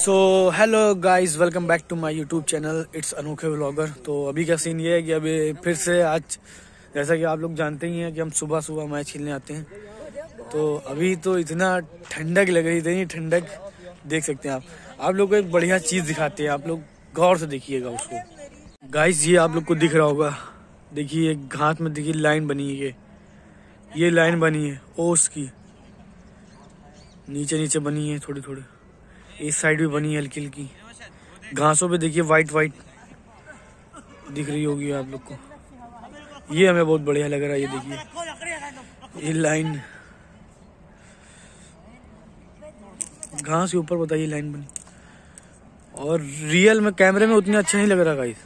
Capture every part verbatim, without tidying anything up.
So hello guys, welcome back to my YouTube channel it's Anokhe vlogger. तो अभी का scene ये है कि अभी फिर से आज जैसा कि आप लोग जानते ही हैं कि हम सुबह सुबह मैच खेलने आते हैं। तो अभी तो इतना ठंडक लग रही थी, ठंडक देख सकते हैं आप आप लोग को एक बढ़िया चीज दिखाते हैं, आप लोग गौर से देखिएगा उसको। गाइस ये आप लोग को दिख रहा होगा, देखिए घाट में देखिए लाइन बनी है, ये लाइन बनी है ओस की, नीचे नीचे बनी है थोड़ी थोड़ी, इस साइड भी बनी है हल्की हल्की। घासों पे देखिए वाइट वाइट दिख रही होगी आप लोग को, ये हमें बहुत बढ़िया लग रहा है। ये देखिए ये लाइन घास के ऊपर बताइए लाइन बनी, और रियल में कैमरे में उतना अच्छा नहीं लग रहा गाइस।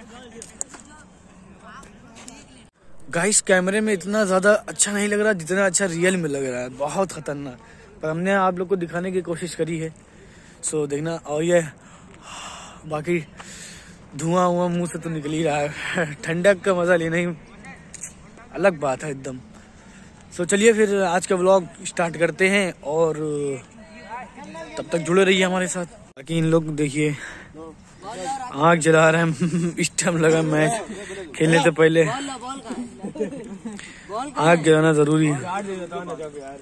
गाइस कैमरे में इतना ज्यादा अच्छा नहीं लग रहा जितना अच्छा रियल में लग रहा है, बहुत खतरनाक। पर हमने आप लोग को दिखाने की कोशिश करी है, सो देखना। और ये बाकी धुआं हुआ मुंह से तो निकल ही रहा है, ठंडक का मजा लेना ही अलग बात है एकदम। सो चलिए फिर आज का व्लॉग स्टार्ट करते हैं, और तब तक जुड़े रहिए हमारे साथ। बाकी इन लोग देखिए आग जला रहे हैं, स्टम्प लगा मैच खेलने से पहले आग जलाना जरूरी है।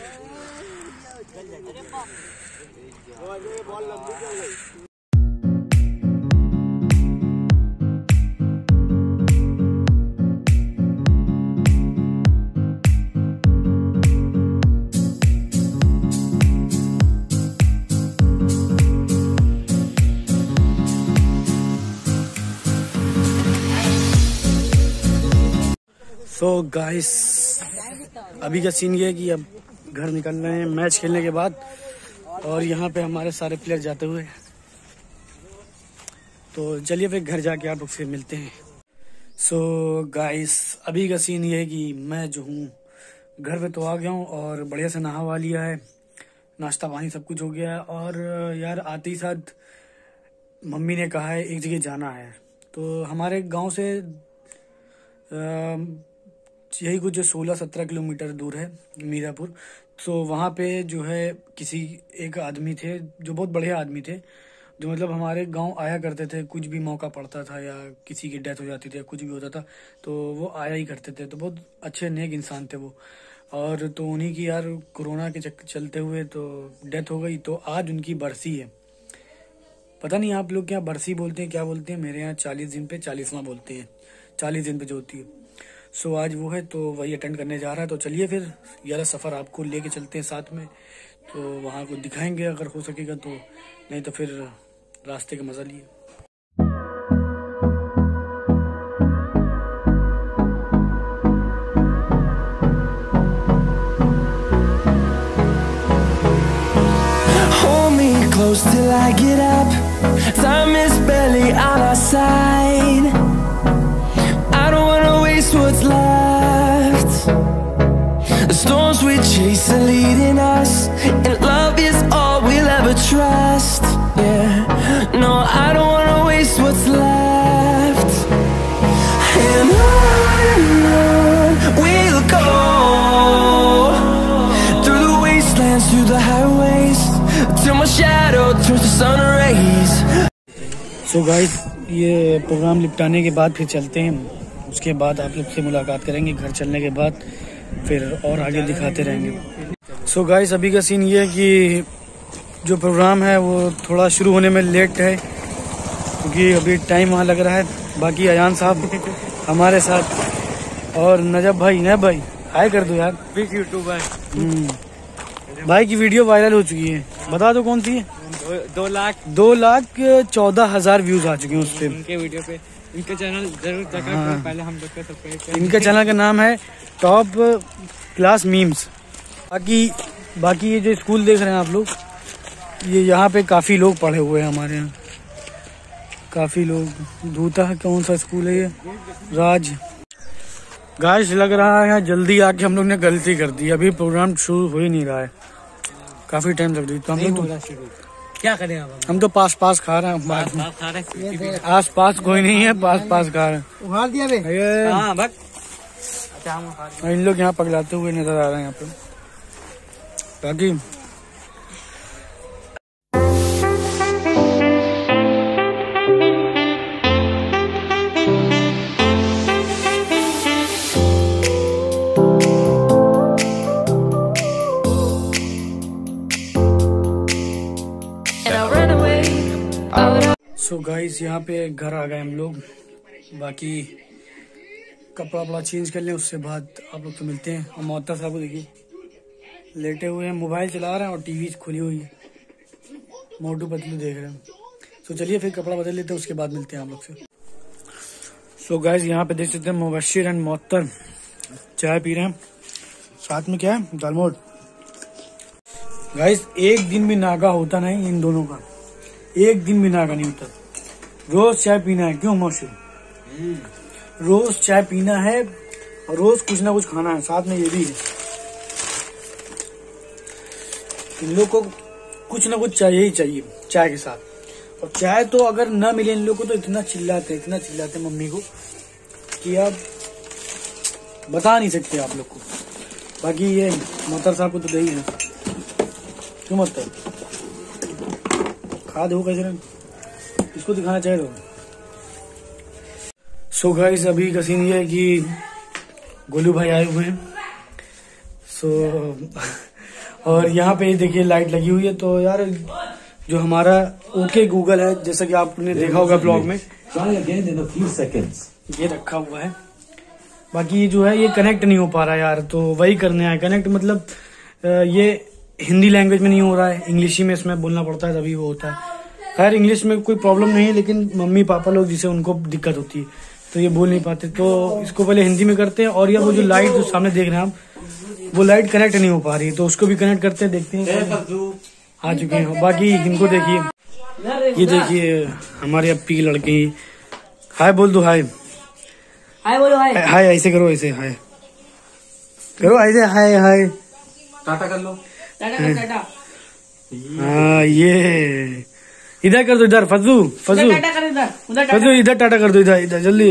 सो so गाइस अभी का सीन ये है कि अब घर निकल रहे हैं मैच खेलने के बाद, और यहाँ पे हमारे सारे प्लेयर जाते हुए। तो चलिए फिर घर जाके आप लोग से मिलते हैं। सो so गाइस अभी का सीन ये है कि मैं जो हूँ घर पे तो आ गया हूँ, और बढ़िया से नहा वा लिया है, नाश्ता पानी सब कुछ हो गया है। और यार आते ही साथ मम्मी ने कहा है एक जगह जाना है। तो हमारे गाँव से आ, यही कुछ सोलह सत्रह किलोमीटर दूर है मीरापुर। तो वहाँ पे जो है किसी एक आदमी थे जो बहुत बढ़िया आदमी थे, जो मतलब हमारे गांव आया करते थे, कुछ भी मौका पड़ता था या किसी की डेथ हो जाती थी या कुछ भी होता था तो वो आया ही करते थे। तो बहुत अच्छे नेक इंसान थे वो। और तो उन्हीं की यार कोरोना के चलते हुए तो डेथ हो गई। तो आज उनकी बरसी है, पता नहीं आप लोग क्या बरसी बोलते हैं क्या बोलते हैं, मेरे यहाँ चालीस दिन पे चालीसवां बोलते हैं, चालीस दिन पे जो होती है। सो आज वो है तो वही अटेंड करने जा रहा है। तो चलिए फिर यार सफ़र आपको लेके चलते हैं साथ में, तो वहाँ को दिखाएंगे अगर हो सकेगा तो, नहीं तो फिर रास्ते का मजा लिए। Hold me close till I get up. Time is barely on our side. I don't wanna waste what's left. The storms we chase are leading us, and love is all we'll ever trust. Yeah, no, I don't wanna waste what's left. And on and on we'll go, through the wastelands, through the highways, till my shadow turns to sun rays. So guys ये program निपटाने के बाद फिर चलते हैं, उसके बाद आप लोग से मुलाकात करेंगे घर चलने के बाद, फिर और आगे दिखाते रहेंगे। सो गाइस अभी का सीन ये है कि जो प्रोग्राम है वो थोड़ा शुरू होने में लेट है, क्योंकि अभी टाइम वहाँ लग रहा है। बाकी अयान साहब हमारे साथ, और नजब भाई न भाई हाय कर दो यार, बिग यूट्यूबर भाई की वीडियो वायरल हो चुकी है, बता दो कौन सी है। दो, दो लाख दो लाख चौदह हजार व्यूज आ चुके हैं उस पे, इनके वीडियो पे। इनका चैनल जरूर चेक करें, पहले हम लोग का सब्सक्राइब करें। इनका चैनल का नाम है टॉप क्लास मीम्स। बाकी बाकी ये जो स्कूल देख रहे हैं आप लोग, ये यहाँ पे काफी लोग पढ़े हुए हैं हमारे यहाँ, काफी लोग। धूता कौन सा स्कूल है ये, राज। गाइस लग रहा है जल्दी आके हम लोग ने गलती कर दी, अभी प्रोग्राम शुरू हो ही नहीं रहा है, काफी टाइम लग रही। तो हम लोग क्या करें अब, हम हम तो पास पास खा रहे हैं, पास पास खा रहे हैं। आस पास कोई नहीं है, पास पास खा रहे हैं। उखाड़ दिया बे। ये हाँ बस इन लोग यहाँ पगलाते हुए नजर आ रहे हैं यहाँ पे। बाकी सो गाइस यहाँ पे घर आ गए हम लोग, बाकी कपड़ा वपड़ा चेंज कर लें, उससे बाद आप लोग तो मिलते हैं। और मोहत्तर साहब को देखिए लेटे हुए हैं, मोबाइल चला रहे हैं और टीवी खुली हुई है, मोटू पतलू देख रहे हैं। तो चलिए फिर कपड़ा बदल लेते हैं, उसके बाद मिलते हैं आप लोग से। सो गाइस यहाँ पे देख सकते हैं मुबशिर एंड मोहत्तर चाय पी रहे हैं, साथ में क्या है दालमोट। गाइस एक दिन भी नागा होता नहीं इन दोनों का, एक दिन भी नागा नहीं होता, रोज चाय पीना है। क्यों मोशी? रोज चाय पीना है और रोज कुछ ना कुछ खाना है, साथ में ये भी है। इन लोग को कुछ ना कुछ चाहिए ही चाहिए चाय के साथ। और चाय तो अगर ना मिले इन लोग को तो इतना चिल्लाते इतना चिल्लाते मम्मी को कि आप बता नहीं सकते आप लोग को। बाकी ये मोहत्तर साहब को तो दही है, क्यों मोहत्तर खा दो कैसे, इसको दिखाना चाहिए तो। सो गाइस अभी का सीन ये है कि गोलू भाई आए हुए हैं। सो और यहाँ पे देखिए लाइट लगी हुई है। तो यार जो हमारा ओके गूगल है, जैसा कि आपने देखा होगा ब्लॉग में, ये रखा हुआ है। बाकी ये जो है ये कनेक्ट नहीं हो पा रहा है यार, तो वही करने आए कनेक्ट। मतलब ये हिंदी लैंग्वेज में नहीं हो रहा है, इंग्लिश में इसमें बोलना पड़ता है तभी वो होता है। खैर इंग्लिश में कोई प्रॉब्लम नहीं है, लेकिन मम्मी पापा लोग जिसे उनको दिक्कत होती है तो ये बोल नहीं पाते, तो इसको पहले हिंदी में करते हैं। और ये वो जो लाइट जो सामने देख रहे हैं आप, वो लाइट कनेक्ट नहीं हो पा रही है, तो उसको भी कनेक्ट करते हैं, देखते हैं आ चुके हैं। बाकी इनको देखिए, ये देखिए हमारे अप्पी की लड़की, हाय बोल दो, हाय हाय बोलो, हाय हाय ऐसे करो, ऐसे हाय करो, ऐसे हाय हाय टाटा कर लो, टाटा कर, टाटा हाँ ये इधर कर दो, इधर फजू फजू टाटा कर, इधर उधर टाटा। फजू इधर टाटा कर दो, इधर इधर जल्दी।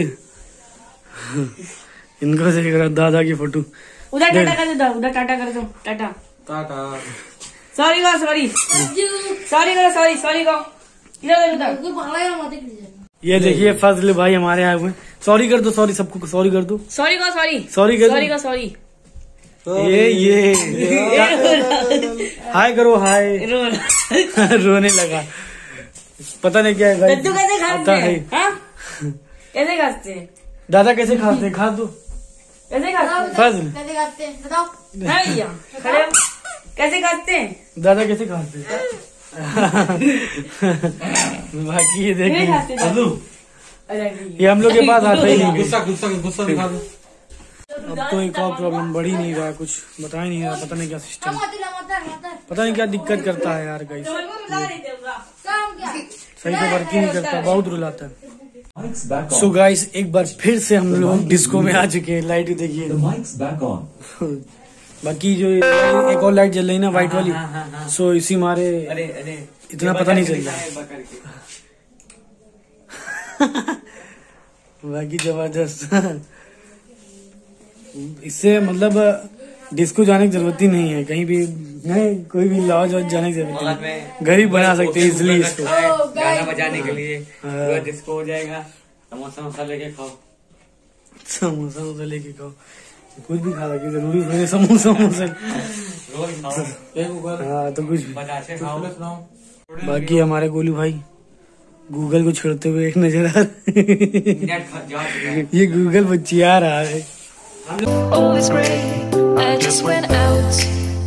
इनको देख रहा दादा की फोटो, उधर टाटा कर, इधर उधर टाटा कर दो, टाटा टाटा। सॉरी करो, सॉरी सॉरी करो, सॉरी सॉरी करो, इधर इधर। ये देखिए फजल भाई हमारे आए हुए, सॉरी कर दो, सॉरी सबको सॉरी कर दो, सॉरी करो, सॉरी सॉरी कर सॉरी दो। करो, सॉरी। ये ये हाय करो, हाय रोने लगा, पता नहीं क्या है। कद्दू कैसे खाते आता है। हैं? हाँ? कैसे खाते हैं? दादा कैसे खाते हैं, खा दो कैसे खाते हैं? फजल, कैसे खाते हैं बताओ? हाँ भैया, खड़े हो। कैसे खाते हैं? दादा कैसे खाते हैं? बाकी ये नहीं देखिए खाते दादा। फजू, अरे नहीं। ये हम लोग के पास आता ही नहीं है। गुस्सा गुस्सा गुस्सा दिखा दो। अब तो एक और प्रॉब्लम बढ़ ही नहीं रहा है, कुछ बता ही नहीं रहा, पता नहीं क्या सिस्टम, पता नहीं क्या दिक्कत करता है यार गाइस, सही से वर्क ही नहीं करता, बहुत रुलाता है। सो गाइस एक बार फिर से हम लोग डिस्को में आ चुके हैं, लाइट देखिए। बाकी जो एक और लाइट जल रही ना व्हाइट वाली, सो इसी मारे अरे अरे इतना पता नहीं चल रहा है। बाकी जबरदस्त, इससे मतलब डिस्को जाने की जरूरत ही नहीं है, कहीं भी नहीं, कोई भी लॉज वॉज जाने की जरूरत नहीं, घर ही बना सकते हैं इसलिए इसको, गाना बजाने के लिए पूरा डिस्को हो जाएगा। समोसा वोसा लेके खाओ, समोसा वोसा लेके खाओ, कुछ भी खा सके, जरूरी नहीं समोसा वोसा, रोज खाओ, एक ऊपर हाँ तो कुछ भी। बजा के खाओ। सुनाओ। बाकी हमारे गोलू भाई गूगल को छेड़ते हुए एक नजर आ नेट खा जा चुका है। ये गूगल बच्चिया रहा है। All is great, I just went out.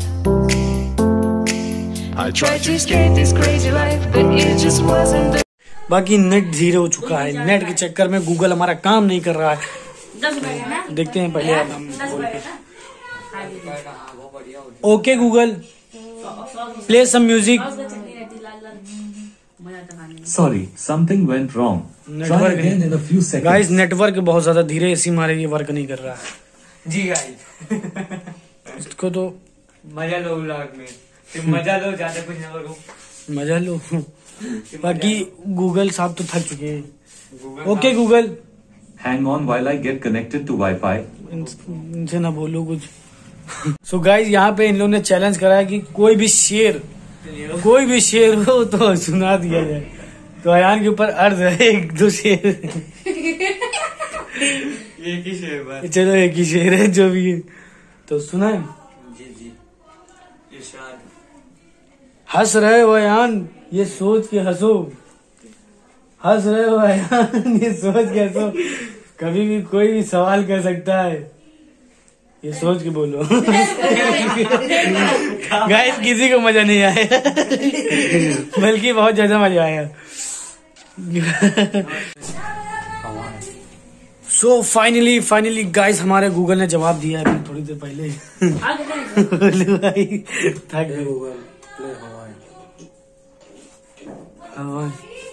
I tried to escape this crazy life, but it just wasn't the बाकी नेट जीरो हो चुका है, नेट के चक्कर में गूगल हमारा काम नहीं कर रहा है। दस रुपए का ना? देखते हैं पहले आप हम दस रुपए का ना? Okay Google play some music. चटनी रहती लाल लाल, मजा आता खाने में। Sorry, something went wrong. Try network again in a few seconds. Guys network बहुत ज्यादा धीरे, इसी मारे ये वर्क नहीं कर रहा है। जी गाइस, इसको तो मजा लो व्लॉग में, तुम मजा लो, ज्यादा कुछ ना करो, मजा लो। बाकी गूगल साहब तो थक चुके हैं। Okay Google, Hang on while I get connected to Wi-Fi. इनसे ना बोलो कुछ। सो गाइस यहाँ पे इन लोगों ने चैलेंज करा है कि कोई भी शेर कोई भी शेर हो तो सुना दिया जाए। तो अयान के ऊपर अर्ज है एक दो शेर। एक ही शेर बस। चलो एक ही शेर है जो भी है तो सुना है। जी जी इरशाद। हंस रहे हो अयान, ये सोच के हंसो हंस रहे हो यार, ये सोच कैसे कभी भी कोई भी सवाल कर सकता है, ये सोच के बोलो। गाइस किसी को मजा नहीं आया, बल्कि बहुत ज्यादा मजा आया। सो फाइनली फाइनली गाइस हमारे गूगल ने जवाब दिया है थोड़ी देर पहले। भाई थक गए। गूगल प्ले हवाई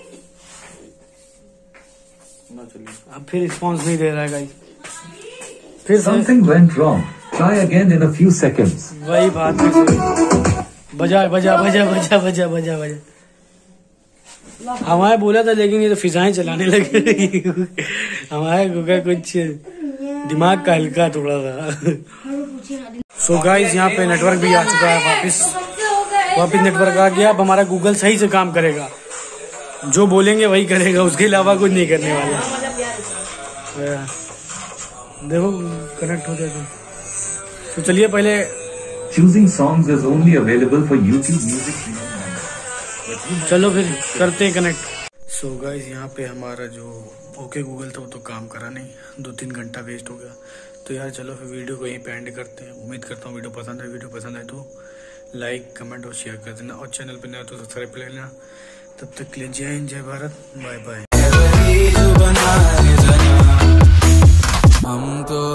अब फिर रिस्पॉन्स नहीं दे रहा है गाइस। फिर Something went wrong. Try again in a few seconds. वही बात है। बजा बजा बजा बजा बजा बजा बजा हमारे बोला था, लेकिन ये तो फिजाएं चलाने लगे। हमारे गूगल कुछ दिमाग का हल्का थोड़ा सा। सो गाइस यहाँ पे नेटवर्क भी आ चुका है, वापस वापस नेटवर्क आ गया। अब हमारा गूगल सही से काम करेगा, जो बोलेंगे वही करेगा, उसके अलावा कुछ नहीं करने वाला। देखो कनेक्ट हो जाए तो चलिए पहले। Choosing songs is only available for YouTube Music. चलो फिर करते हैं कनेक्ट। सो गाइस यहाँ पे हमारा जो ओके गूगल था वो तो काम करा नहीं, दो तीन घंटा वेस्ट हो गया। तो यार चलो फिर वीडियो को यहीं पे एंड करते हैं। उम्मीद करता हूँ वीडियो पसंद है। वीडियो पसंद आए तो लाइक कमेंट और शेयर कर देना, और चैनल पे नया तो सब्सक्राइब कर लेना। तब तक के लिए जय हिंद, जय भारत, बाय बाय। हम तो